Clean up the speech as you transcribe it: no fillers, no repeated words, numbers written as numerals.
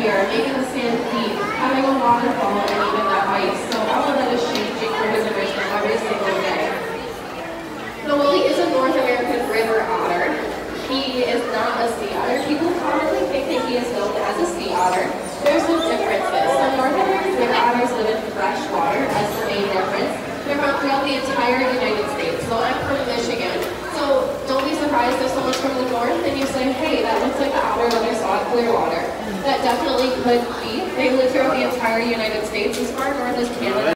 here, making the sand deep, having a waterfall, and even that ice. So all of that is changing for his enrichment every single day. The Willie is a North American river otter. He is not a sea otter. People commonly think that he is known as a sea otter. There's some differences. So North American river otters live in fresh water as the main difference. They're found throughout the entire United States. So I'm from Michigan. So don't be surprised if someone's from the north and you say, hey, that looks like the otter that I saw at Clearwater. That definitely could be. They live throughout the entire United States, as far north as Canada.